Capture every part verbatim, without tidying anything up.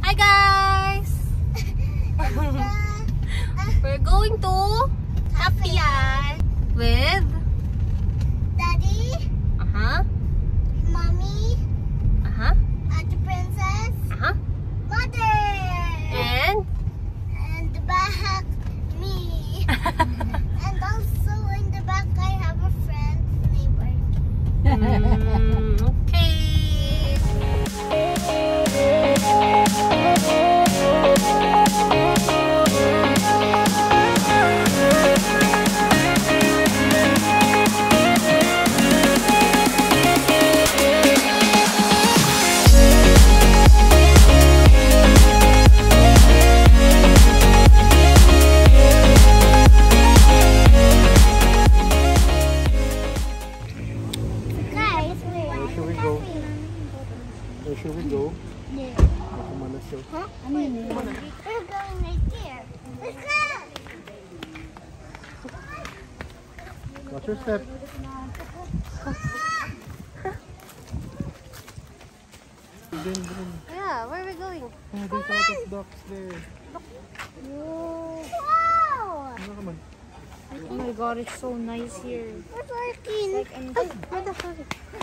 Hi guys! We're going to Kap'ean with Daddy, uh-huh, Mommy, uh-huh, Ate Princess, uh-huh, Mother, and and the back, me. And also in the back I have a friend, neighbor. mm, okay. Guys, Where should we go? Where should we go? Yeah. Let's go. Huh? We're going right there. Let's go. Watch your step. Then, then. Yeah, where are we going? Oh, there's a lot of ducks there. Wow. Ano naman? Oh my god, it's so nice here. What's working? Like, I'm Where the fuck?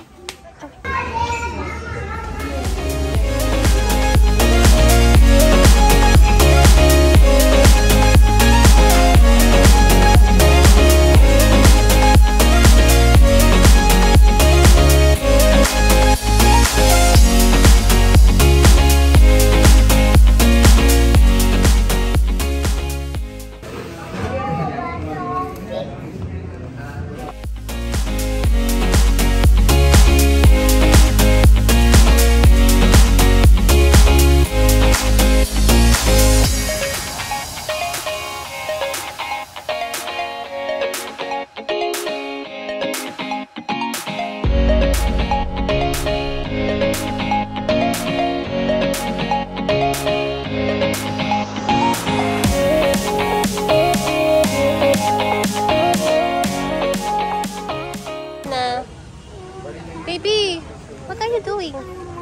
Baby, what are you doing?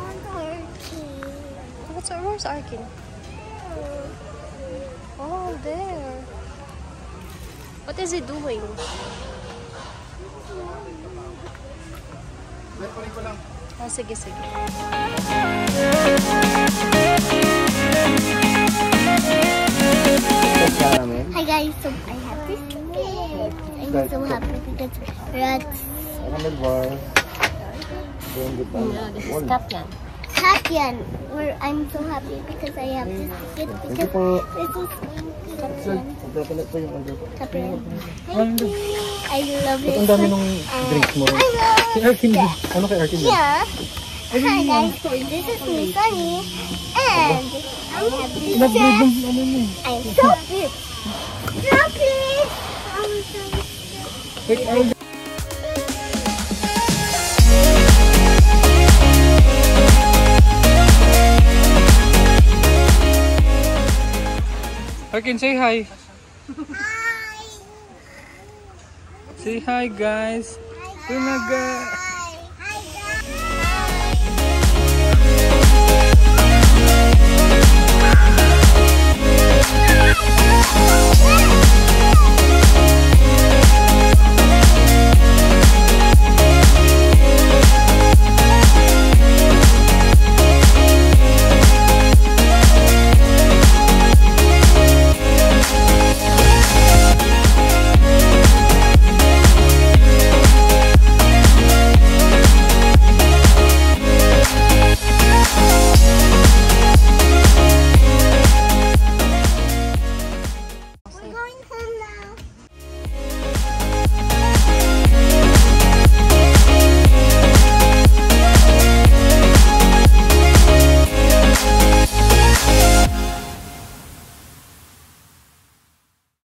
What's where's Arkin? Oh, there. What is he doing? Oh, sige, sige. Hi guys, so I have this ticket. I'm so happy because we're at Yeah, this is Kap'ean. Kap'ean. Where I'm so happy because I have this ticket because this is Kap'ean. Kap'ean. Thank you. I love it. Ang dami nung drinks mo. I love Si Arkin, ano kay Arkin? Yeah. Hi guys, this is me, Sunny, and I have this Nag-breed set. ng ano mo. I'm so fit. Stop it! I'm so Wait, Arkin. Arkin, say hi. Hi! Say hi, guys. Tunaga.